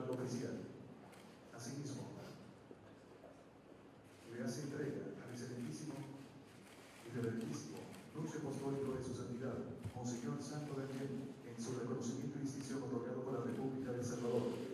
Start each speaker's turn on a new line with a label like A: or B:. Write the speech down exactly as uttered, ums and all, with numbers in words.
A: acto oficial. Asimismo, le hace entrega al excelentísimo y reverentísimo nuncio apostólico de su santidad, Monseñor Santo Daniel, en su reconocimiento y distinción otorgado por la República de El Salvador,